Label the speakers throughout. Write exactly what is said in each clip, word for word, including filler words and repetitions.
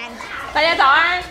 Speaker 1: 安。
Speaker 2: 大家早安。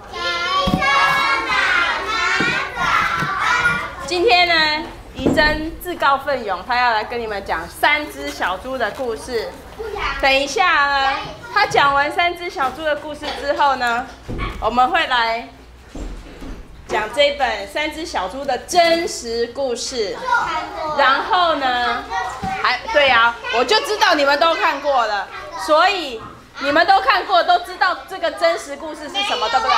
Speaker 2: 今天呢，怡珍自告奋勇，她要来跟你们讲三只小猪的故事。等一下呢，她讲完三只小猪的故事之后呢，我们会来讲这一本三只小猪的真实故事。然后呢，还对啊，我就知道你们都看过了，所以你们都看过，都知道这个真实故事是什么，对不对？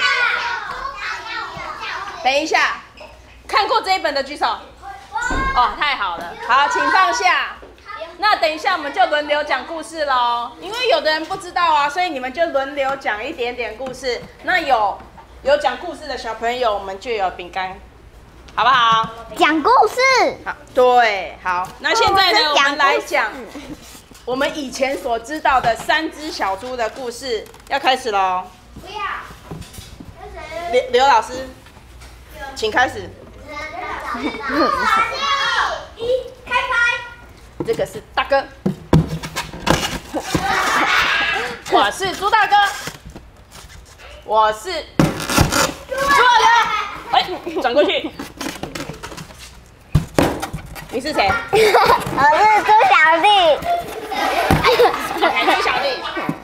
Speaker 2: 等一下。看过这一本的举手。哦，太好了，好，请放下。那等一下我们就轮流讲故事喽，因为有的人不知道啊，所以你们就轮流讲一点点故事。那有有讲故事的小朋友，我们就有饼干，好不好？
Speaker 1: 讲故事。
Speaker 2: 好，对，好。那现在呢，我们来讲我们以前所知道的三只小猪的故事，要开始喽。不要。刘刘老师，请开始。三、二、一，开拍！这个是大哥，我是猪大哥，我是猪二哥。哎，转过去，你是谁？
Speaker 1: 我是猪小弟。
Speaker 2: OK， 猪小弟。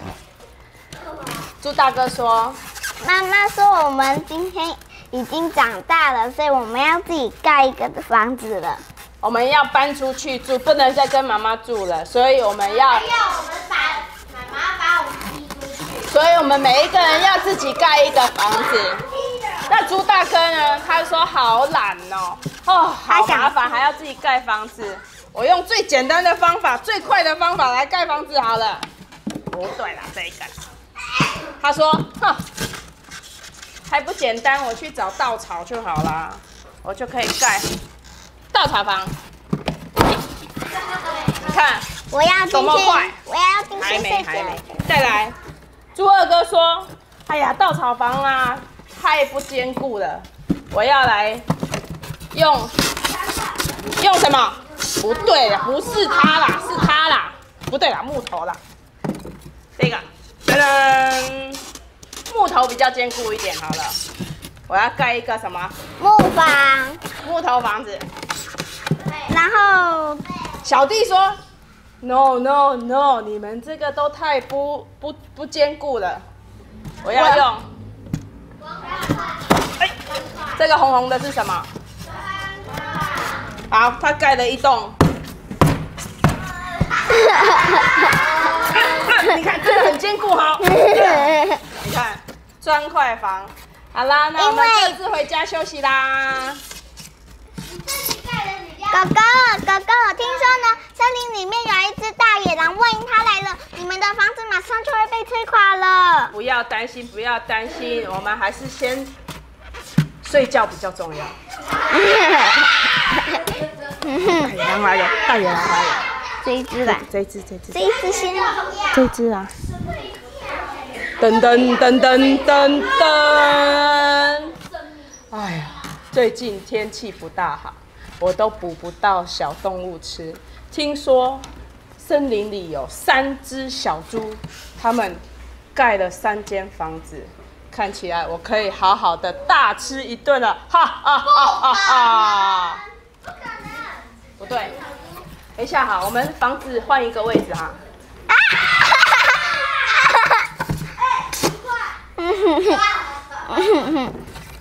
Speaker 2: 猪大哥说：“
Speaker 1: 妈妈说我们今天。”已经长大了，所以我们要自己盖一个房子了。
Speaker 2: 我们要搬出去住，不能再跟妈妈住了，所以我们要。要我们把妈妈把我们踢出去。所以我们每一个人要自己盖一个房子。那猪大哥呢？他说好懒哦，哦，好麻烦，还要自己盖房子。我用最简单的方法、最快的方法来盖房子好了。不对啦，这一个。他说，哼。还不简单，我去找稻草就好啦，我就可以盖稻草房。你看，
Speaker 1: 我要
Speaker 2: 多么快！
Speaker 1: 我要进去。
Speaker 2: 还没，还没。再来，猪二哥说：“哎呀，稻草房啊，太不坚固了，我要来用用什么？不对了，不是它啦，是它啦，不对啦，木头啦。这个，噔噔。”木头比较坚固一点，好了，我要盖一个什么？
Speaker 1: 木房。
Speaker 2: 木头房子。
Speaker 1: 然后
Speaker 2: 小弟说 ：“No No No， 你们这个都太不不不坚固了，我要用。”哎，这个红红的是什么？好，他盖了一栋。你看，这个很坚固哈。你看，砖块房。好啦，那我们各自回家休息啦。
Speaker 1: 哥哥，哥哥，我听说呢，森林里面有一只大野狼，万一它来了，你们的房子马上就会被摧垮了。
Speaker 2: 不要担心，不要担心，我们还是先睡觉比较重要。大野狼来了，大野狼来了。
Speaker 1: 这一只吧，
Speaker 2: 这一只，这一只，
Speaker 1: 这一只先，
Speaker 2: 这一只啊！噔噔噔噔噔噔！哎呀，最近天气不大好，我都捕不到小动物吃。听说森林里有三只小猪，它们盖了三间房子，看起来我可以好好的大吃一顿了！哈哈哈哈哈！不可能，不对。等一下哈，我们房子换一个位置哈。啊！哎，快！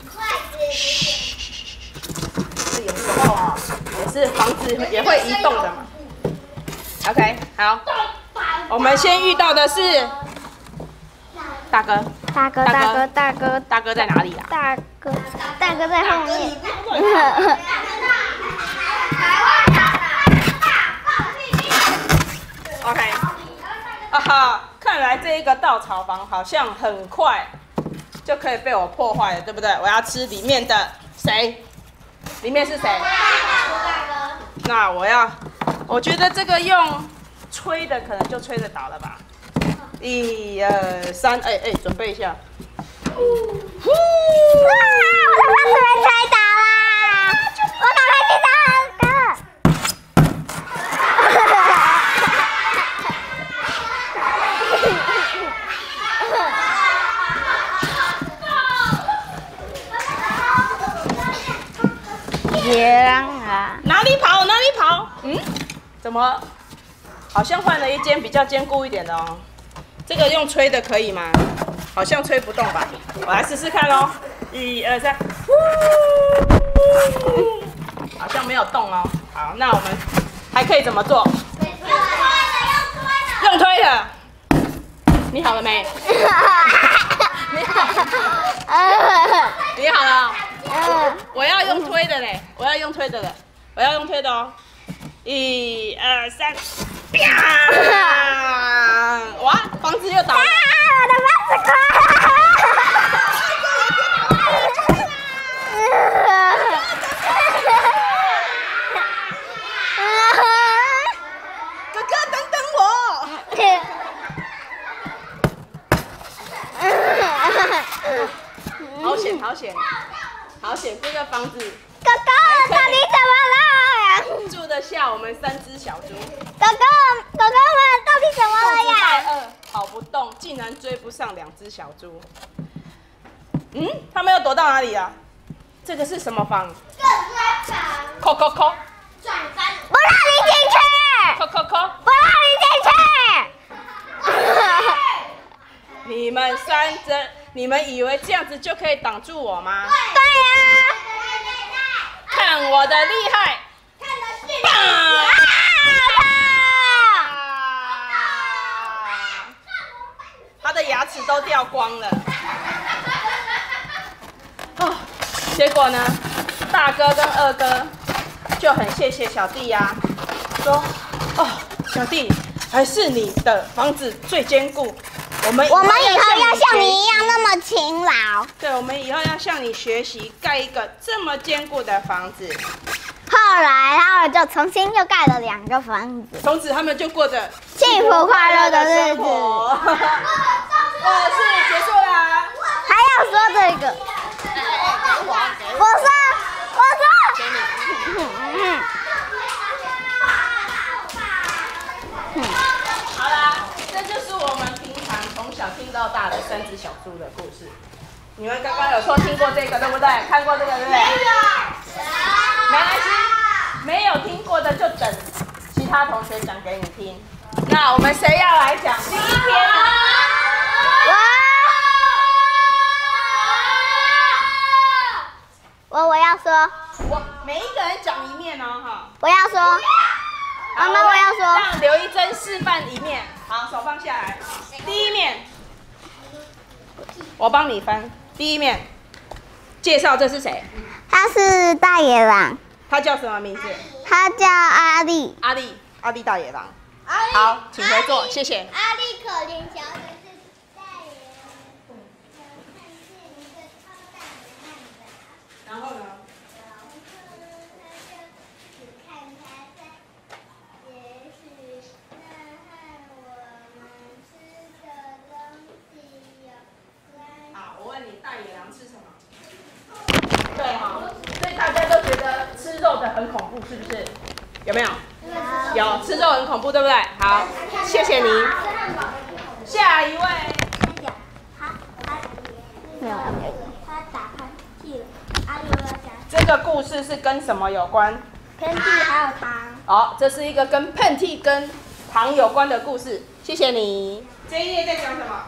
Speaker 2: 这有时候啊，也是房子也会移动的嘛。OK， 好，我们先遇到的是大哥。
Speaker 1: 大哥，大哥，大哥，
Speaker 2: 大哥在哪里啊？
Speaker 1: 大哥，大哥在后面。
Speaker 2: OK， 啊哈，看来这一个稻草房好像很快就可以被我破坏了，对不对？我要吃里面的谁？里面是谁？那我要，我觉得这个用吹的可能就吹得倒了吧？一二三，哎哎，准备一下。呼！
Speaker 1: 哇，我的房子被吹倒啦！我赶快去找哥。 野狼啊！
Speaker 2: 哪里跑？哪里跑？嗯，怎么？好像换了一间比较坚固一点的哦。这个用吹的可以吗？好像吹不动吧？我来试试看喽。一二三，好像没有动哦。好，那我们还可以怎么做？用推的。你好了没？你好。你好了。我要用推的嘞，我要用推的了，我要用推的哦。一二三，啪！哇，房子又倒了。
Speaker 1: 我的房子垮了。
Speaker 2: 哥哥，等等我。好险，好险，好险！这个房子，
Speaker 1: 哥哥，到底怎么了？
Speaker 2: 住得下我们三只小猪。
Speaker 1: 哥哥，哥哥们到底怎么了呀？
Speaker 2: 肚子太饿，跑不动，竟然追不上两只小猪。嗯，他们又躲到哪里了？这个是什么房？扣扣扣。
Speaker 1: 不让你进去！
Speaker 2: 扣扣扣。
Speaker 1: 不让你进去！
Speaker 2: 你们三只，你们以为这样子就可以挡住我吗？
Speaker 1: 对呀、
Speaker 2: 啊！看我的厉害！
Speaker 1: 啊！
Speaker 2: 他的牙齿都掉光了。哦，结果呢，大哥跟二哥就很谢谢小弟呀、啊，说：“哦，小弟，还是你的房子最坚固。我们
Speaker 1: 我们以后要像你一样那么勤劳。
Speaker 2: 对，我们以后要向你学习，盖一个这么坚固的房子。”
Speaker 1: 后来他们就重新又盖了两个房子，
Speaker 2: 从此他们就过着
Speaker 1: 幸福快乐的日子。
Speaker 2: 故事结束啦！
Speaker 1: 还要说这个？我说，我说。
Speaker 2: 好啦，这就是我们平常从小听到大的三只小猪的故事。你们刚刚有说听过这个对不对？看过这个对不对？没有。没关系，没有听过的就等其他同学讲给你听。那我们谁要来讲第一篇呢？
Speaker 1: 我我要说，
Speaker 2: 我每一个人讲一面哦，哈。
Speaker 1: 我要说，妈妈我要说，
Speaker 2: 让刘一珍示范一面。好，手放下来。第一面，我帮你翻。第一面，介绍这是谁？
Speaker 1: 他是大野狼。
Speaker 2: 他叫什么名字？
Speaker 1: 他叫阿力。
Speaker 2: 阿力，阿力大野狼。好，请回座，谢谢。
Speaker 1: 阿力可怜小子是大野狼。
Speaker 2: 然后呢？好，我问你，大野狼吃什么？对哈，所以大家都觉得吃肉的很恐怖，是不是？有没有？有，吃肉很恐怖，对不对？好，谢谢你。下一位。
Speaker 1: 没有。
Speaker 3: 他打喷嚏了，阿六要讲。
Speaker 2: 这个故事是跟什么有关？
Speaker 3: 喷嚏还有糖。
Speaker 2: 好，这是一个跟喷嚏跟糖有关的故事。谢谢你。这一页在讲什么？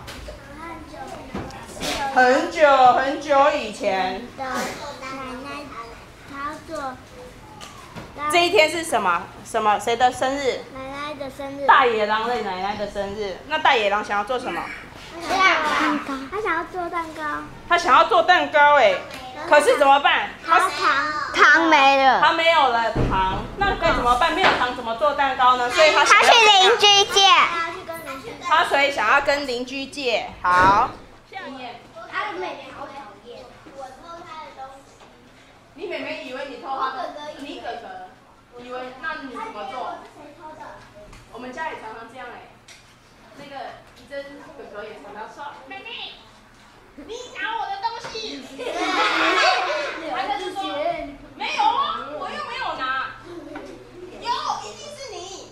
Speaker 2: 很久很久以前。
Speaker 3: 的奶奶，她做。
Speaker 2: 这一天是什么？什么？谁的生日？
Speaker 3: 奶奶的生日。
Speaker 2: 大野狼的奶奶的生日。那大野狼想要做什么？
Speaker 3: 蛋糕。他想要做蛋糕。
Speaker 2: 他想要做蛋糕哎，可是怎么办？
Speaker 3: 他糖
Speaker 1: 糖没了。
Speaker 2: 他没有了糖，那该怎么办？没有糖怎么做蛋糕呢？所以他
Speaker 1: 他去邻居借。
Speaker 3: 他去跟邻居。
Speaker 2: 他所以想要跟邻居借。好。下面。
Speaker 3: 他的妹妹好讨厌，我偷他的东西。
Speaker 2: 你妹妹以为你偷她的，你哥哥以为，那你怎么做？
Speaker 3: 谁偷的？
Speaker 2: 我们家也常常这样哎、欸。那个一珍哥哥也常常说，妹妹，你拿我的东西。他就是说，没有啊，我又没有拿。有，一定是你。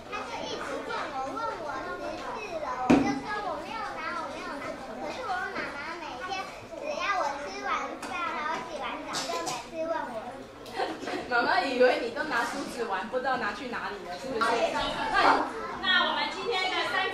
Speaker 1: 拿
Speaker 2: 妈妈以为你都拿梳子玩，不知道拿去哪里了，是不是？那那我们今天的三